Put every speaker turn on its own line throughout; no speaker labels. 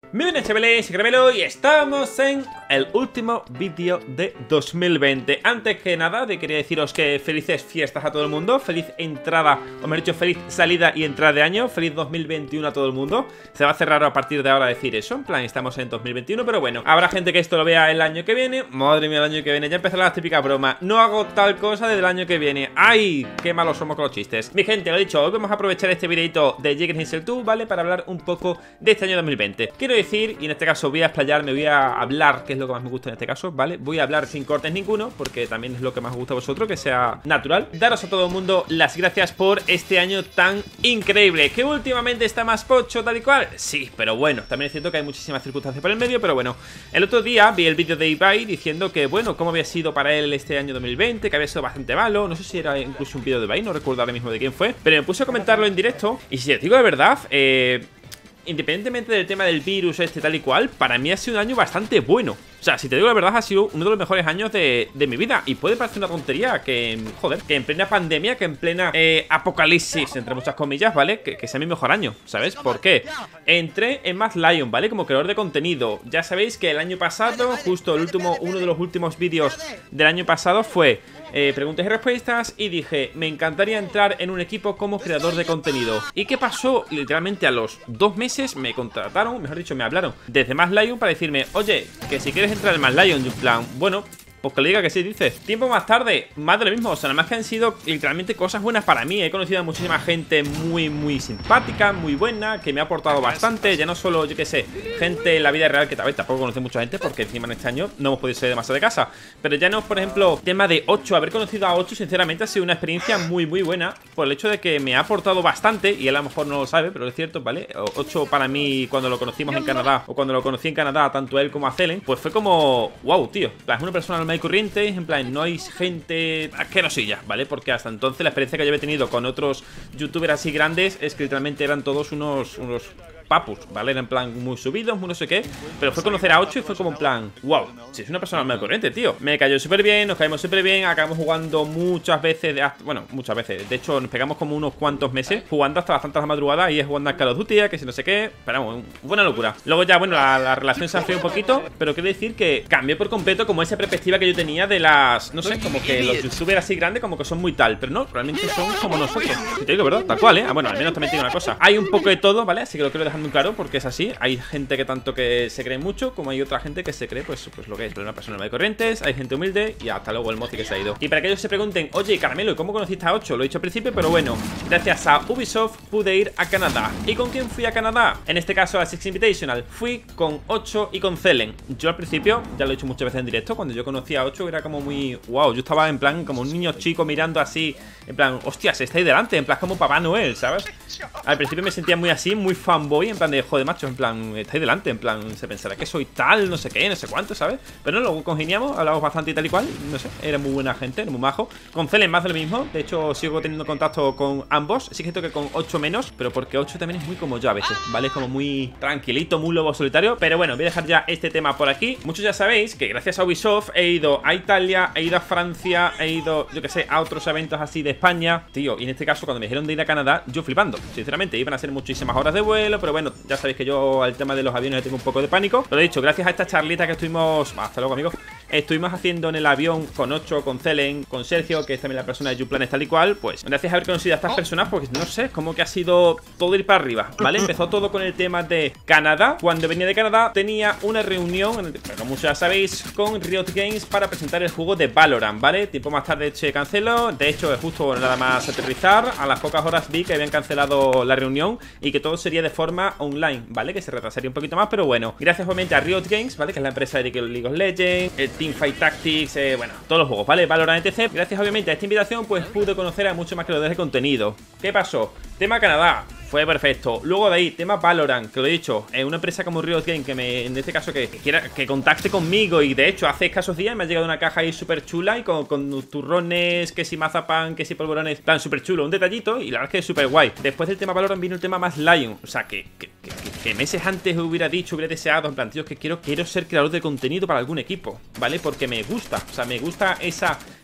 Muy bien, chavales, soy Caramelo y estamos en el último vídeo de 2020. Antes que nada, quería deciros que felices fiestas a todo el mundo. Feliz entrada, o mejor dicho, feliz salida y entrada de año. Feliz 2021 a todo el mundo. Se va a cerrar a partir de ahora decir eso. En plan, estamos en 2021, pero bueno, habrá gente que esto lo vea el año que viene. Madre mía, el año que viene. Ya empezará la típica broma. No hago tal cosa desde el año que viene. ¡Ay! ¡Qué malos somos con los chistes! Mi gente, lo he dicho, hoy vamos a aprovechar este videito de Jäger Hinsel 2, ¿vale? Para hablar un poco de este año 2020. Quiero decir, y en este caso voy a explayarme, voy a hablar, que es lo que más me gusta en este caso, ¿vale? Voy a hablar sin cortes ninguno, porque también es lo que más os gusta a vosotros, que sea natural. Daros a todo el mundo las gracias por este año tan increíble, que últimamente está más pocho tal y cual. Sí, pero bueno, también es cierto que hay muchísimas circunstancias por el medio, pero bueno. El otro día vi el vídeo de Ibai diciendo que, bueno, cómo había sido para él este año 2020, que había sido bastante malo. No sé si era incluso un vídeo de Ibai, no recuerdo ahora mismo de quién fue, pero me puse a comentarlo en directo. Y si os digo de verdad, independientemente del tema del virus tal y cual, para mí ha sido un año bastante bueno. O sea, si te digo la verdad, ha sido uno de los mejores años de mi vida. Y puede parecer una tontería que, joder, que en plena pandemia, que en plena apocalipsis, entre muchas comillas, ¿vale? Que sea mi mejor año, ¿sabes? ¿Por qué? Entré en Mad Lion, ¿vale? Como creador de contenido. Ya sabéis que el año pasado, justo uno de los últimos vídeos del año pasado fue preguntas y respuestas, y dije, me encantaría entrar en un equipo como creador de contenido. ¿Y qué pasó? Literalmente a los 2 meses me contrataron, mejor dicho, me hablaron desde Mad Lion para decirme, oye, que si quieres entrar en Mad Lion. Y en plan, bueno, pues que le diga que sí, dice. Tiempo más tarde, más de lo mismo. O sea, nada más que han sido literalmente cosas buenas para mí. He conocido a muchísima gente muy simpática, muy buena, que me ha aportado bastante. Ya no solo, yo qué sé, gente en la vida real, que tal vez tampoco conoce mucha gente, porque encima en este año no hemos podido salir demasiado de casa. Pero ya no, por ejemplo, tema de 8. Haber conocido a 8, sinceramente, ha sido una experiencia muy buena, por el hecho de que me ha aportado bastante. Y él a lo mejor no lo sabe, pero es cierto, ¿vale? 8 para mí, cuando lo conocimos en Canadá, o cuando lo conocí en Canadá, tanto él como a Celen, pues fue como, wow, tío. Es una persona normal y corriente, en plan, no hay gente asquerosilla, ¿vale? Porque hasta entonces la experiencia que yo había tenido con otros youtubers así grandes es que literalmente eran todos unos papus, ¿vale? Era en plan muy subidos, muy no sé qué. Pero fue conocer a 8 y fue como en plan, wow, si es una persona normal y corriente, tío. Me cayó súper bien, nos caímos súper bien. Acabamos jugando muchas veces, bueno, muchas veces. De hecho, nos pegamos como unos cuantos meses jugando hasta las tantas de madrugada. Y es jugando a Call of Duty, que si no sé qué. Pero vamos, buena locura. Luego ya, bueno, la relación se enfrió un poquito, pero quiero decir que cambió por completo como esa perspectiva que yo tenía de las, no sé, como que los youtubers así grandes como que son muy tal. Pero no, realmente son como nosotros. Si te digo, ¿verdad? Tal cual, Ah, bueno, al menos también te digo una cosa. Hay un poco de todo, ¿vale? Así que lo quiero dejar muy claro, porque es así. Hay gente que tanto que se cree mucho, como hay otra gente que se cree, pues lo que es una persona de corrientes. Hay gente humilde y hasta luego el mozi que se ha ido. Y para que ellos se pregunten, oye, Caramelo, ¿y cómo conociste a 8? Lo he dicho al principio, pero bueno, gracias a Ubisoft pude ir a Canadá. ¿Y con quién fui a Canadá? En este caso a Six Invitational. Fui con 8 y con Celen. Yo al principio, ya lo he dicho muchas veces en directo, cuando yo conocí a 8 era como muy, wow, yo estaba en plan como un niño chico mirando así, en plan, hostias, está ahí delante, en plan como Papá Noel, ¿sabes? Al principio me sentía muy así, muy fanboy, en plan de, joder, macho, en plan, está ahí delante, en plan, se pensará que soy tal, no sé qué, no sé cuánto, ¿sabes? Pero no, luego congeniamos, hablamos bastante y tal y cual, no sé, era muy buena gente, era muy majo. Con Celen más de lo mismo, de hecho sigo teniendo contacto con ambos, sí que es cierto que con 8 menos, pero porque 8 también es muy como yo a veces, ¿vale? Es como muy tranquilito, muy lobo solitario, pero bueno, voy a dejar ya este tema por aquí. Muchos ya sabéis que gracias a Ubisoft he ido a Italia, he ido a Francia, he ido, yo que sé, a otros eventos así de España, tío, y en este caso cuando me dijeron de ir a Canadá, yo flipando, sinceramente, iban a ser muchísimas horas de vuelo, pero bueno, ya sabéis que yo al tema de los aviones le tengo un poco de pánico. Lo he dicho, gracias a esta charlita que estuvimos, hasta luego amigos, estuvimos haciendo en el avión con 8, con Celen, con Sergio, que es también la persona de YouPlanes tal y cual, pues gracias a haber conocido a estas personas, porque no sé, como que ha sido todo ir para arriba, ¿vale? Empezó todo con el tema de Canadá. Cuando venía de Canadá tenía una reunión, como muchos ya sabéis, con Riot Games para presentar el juego de Valorant, ¿vale? Tiempo más tarde se canceló, de hecho justo nada más aterrizar, a las pocas horas vi que habían cancelado la reunión y que todo sería de forma online, ¿vale? Que se retrasaría un poquito más, pero bueno, gracias obviamente a Riot Games, ¿vale? Que es la empresa de League of Legends, Teamfight Tactics, bueno, todos los juegos, ¿vale? Valorant etc. Gracias obviamente a esta invitación, pues pude conocer a muchos más creadores de contenido. ¿Qué pasó? Tema Canadá. Fue perfecto. Luego de ahí, tema Valorant, que lo he dicho, una empresa como Riot Games que en este caso que quiera que contacte conmigo. Y de hecho, hace escasos días me ha llegado una caja ahí súper chula y con turrones, que si mazapán, que si polvorones, tan súper chulo, un detallito. Y la verdad es que es súper guay. Después del tema Valorant vino el tema más Lion. O sea, que meses antes hubiera dicho, hubiera deseado, en plan, tío, que quiero ser creador de contenido para algún equipo, ¿vale? Porque me gusta, o sea, me gusta esa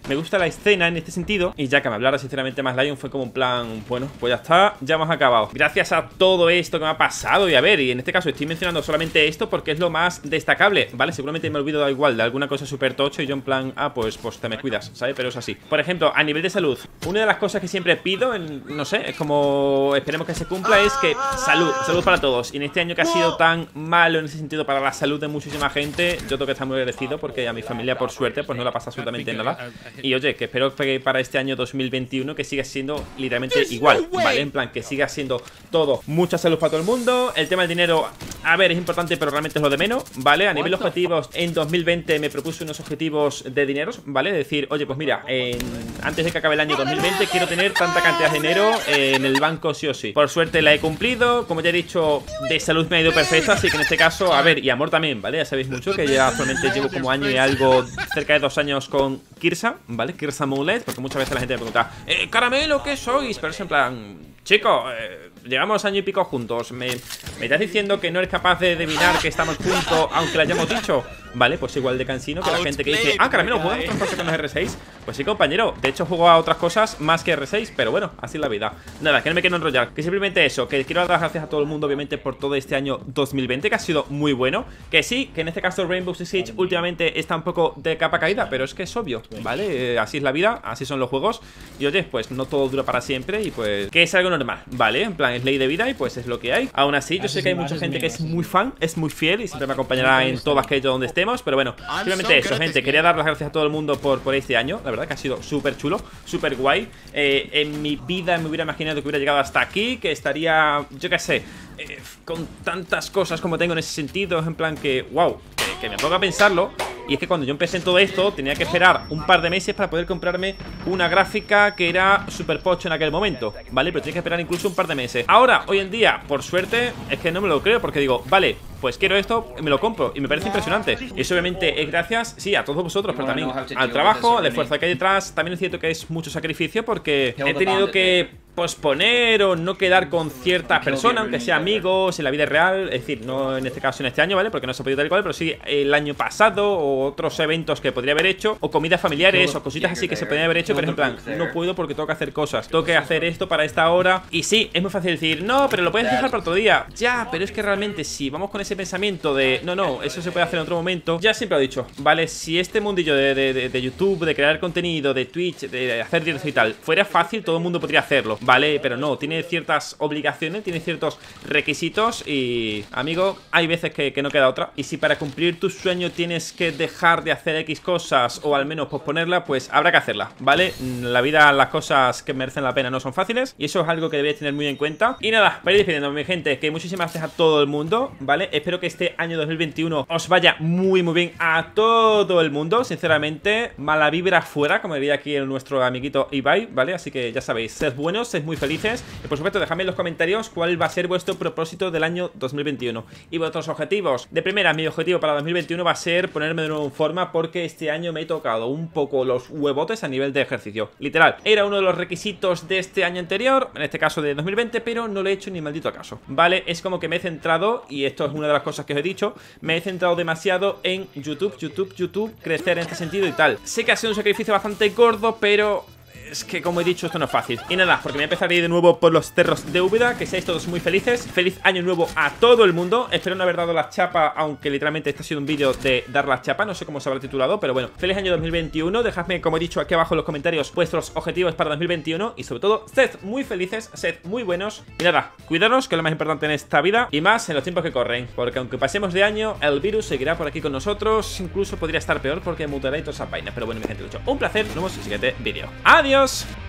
me gusta la escena en este sentido. Y ya que me hablara sinceramente más Lion, fue como un plan, bueno, pues ya está, ya hemos acabado. Gracias a todo esto que me ha pasado. Y a ver, y en este caso estoy mencionando solamente esto porque es lo más destacable, ¿vale? Seguramente me olvido igual de alguna cosa súper tocho y yo en plan, pues te me cuidas, ¿sabes? Pero es así. Por ejemplo, a nivel de salud, una de las cosas que siempre pido, no sé, es como esperemos que se cumpla, es que salud para todos. Y en este año que ha sido tan malo en ese sentido para la salud de muchísima gente, yo tengo que estar muy agradecido porque a mi familia, por suerte, pues no le pasa absolutamente nada. Y oye, que espero que para este año 2021 que siga siendo literalmente igual, ¿vale? En plan, que siga siendo todo mucha salud para todo el mundo. El tema del dinero, a ver, es importante, pero realmente es lo de menos, ¿vale? A nivel objetivos, en 2020 me propuse unos objetivos de dineros, ¿vale? Decir, oye, pues mira, antes de que acabe el año 2020 quiero tener tanta cantidad de dinero en el banco sí o sí. Por suerte la he cumplido, como ya he dicho, de salud me ha ido perfecta, así que en este caso, a ver, y amor también, ¿vale? Ya sabéis mucho que ya actualmente llevo como año y algo, cerca de 2 años con Kirsa, ¿vale? Kirsa Mulet, porque muchas veces la gente me pregunta, caramelo, ¿qué sois? Pero es en plan, chico, llevamos año y pico juntos. ¿Me estás diciendo que no eres capaz de adivinar que estamos juntos aunque lo hayamos dicho? Vale, pues igual de cansino que la gente que dice, caramelo, ¿juegas otras cosas que no es R6? Pues sí, compañero, de hecho juego a otras cosas más que R6, pero bueno, así es la vida. Nada, que no me quiero enrollar, que simplemente eso, que quiero dar las gracias a todo el mundo, obviamente, por todo este año 2020, que ha sido muy bueno. Que sí, que en este caso Rainbow Six Siege últimamente está un poco de capa caída, pero es que es obvio, ¿vale? Así es la vida, así son los juegos. Y oye, pues no todo dura para siempre y pues que es algo normal, ¿vale? En plan, es ley de vida y pues es lo que hay. Aún así, yo sé que hay mucha gente que es muy fan, es muy fiel y siempre me acompañará en todo aquello donde estemos. Pero bueno, simplemente eso, gente. Quería dar las gracias a todo el mundo por este año. La verdad que ha sido súper chulo, súper guay. En mi vida me hubiera imaginado que hubiera llegado hasta aquí, que estaría, yo qué sé, con tantas cosas como tengo en ese sentido. En plan que, wow, que me pongo a pensarlo. Y es que cuando yo empecé en todo esto tenía que esperar un par de meses para poder comprarme una gráfica que era super pocho en aquel momento, ¿vale? Pero tenía que esperar incluso un par de meses. Ahora, hoy en día, por suerte, es que no me lo creo porque digo, vale, pues quiero esto, me lo compro y me parece impresionante. Y eso obviamente es gracias, sí, a todos vosotros, pero también al trabajo, al esfuerzo que hay detrás. También es cierto que es mucho sacrificio porque he tenido que posponer o no quedar con cierta persona, aunque sea amigos en la vida real. Es decir, no en este caso en este año, ¿vale? Porque no se ha podido tal y cual, pero sí el año pasado o otros eventos que podría haber hecho, o comidas familiares o cositas así que se podrían haber hecho, pero en plan, no puedo porque tengo que hacer cosas, tengo que hacer esto para esta hora. Y sí, es muy fácil decir, no, pero lo puedes dejar para otro día. Ya, pero es que realmente si vamos con ese pensamiento de, no, eso se puede hacer en otro momento. Ya siempre lo he dicho, ¿vale? Si este mundillo de YouTube, de crear contenido, de Twitch, de hacer directo y tal, fuera fácil, todo el mundo podría hacerlo, ¿vale? Pero no, tiene ciertas obligaciones, tiene ciertos requisitos y, amigo, hay veces que no queda otra. Y si para cumplir tu sueño tienes que dejar de hacer X cosas o al menos posponerla, pues habrá que hacerla, ¿vale? En la vida las cosas que merecen la pena no son fáciles y eso es algo que debéis tener muy en cuenta. Y nada, para ir despidiéndome, mi gente, que muchísimas gracias a todo el mundo, ¿vale? Espero que este año 2021 os vaya muy bien a todo el mundo, sinceramente. Mala vibra fuera, como diría aquí nuestro amiguito Ibai, ¿vale? Así que ya sabéis, sed buenos, sed muy felices y por supuesto dejadme en los comentarios cuál va a ser vuestro propósito del año 2021 y vuestros objetivos. De primera, mi objetivo para 2021 va a ser ponerme de nuevo en forma porque este año me he tocado un poco los huevotes a nivel de ejercicio. Literal, era uno de los requisitos de este año anterior, en este caso de 2020, pero no lo he hecho ni maldito caso, ¿vale? Es como que me he centrado, y esto es una de las cosas que os he dicho, me he centrado demasiado en YouTube, crecer en este sentido y tal. Sé que ha sido un sacrificio bastante gordo, pero es que, como he dicho, esto no es fácil. Y nada, porque me voy a empezar a ir de nuevo por los cerros de Úbeda. Que seáis todos muy felices. Feliz año nuevo a todo el mundo. Espero no haber dado la chapa, aunque literalmente este ha sido un vídeo de dar la chapa. No sé cómo se habrá titulado, pero bueno. Feliz año 2021. Dejadme, como he dicho, aquí abajo en los comentarios vuestros objetivos para 2021. Y sobre todo, sed muy felices, sed muy buenos. Y nada, cuidaros, que es lo más importante en esta vida. Y más en los tiempos que corren. Porque aunque pasemos de año, el virus seguirá por aquí con nosotros. Incluso podría estar peor porque mutará y toda esa vaina. Pero bueno, mi gente, lo he dicho. Un placer. Nos vemos en el siguiente vídeo. ¡Adiós!